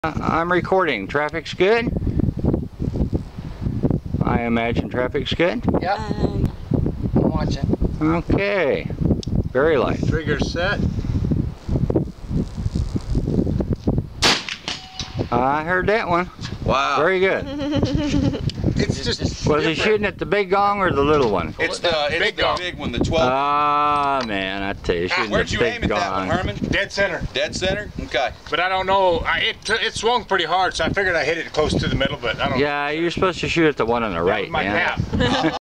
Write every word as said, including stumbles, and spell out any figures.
I'm recording. Traffic's good? I imagine traffic's good? Yep. Um, I'm watching. Okay. Very light. Trigger set. I heard that one. Wow. Very good. It's just Was he shooting at the big gong or the little one? It's the, it's big the gong. big one, the twelve. Ah, man, I tell you, shooting Where'd the you big aim at that one, gong. Herman? dead center. Dead center? Okay. But I don't know. I, it it swung pretty hard, so I figured I hit it close to the middle. But I don't. Yeah, you're supposed to shoot at the one on the That right, was my man. tap.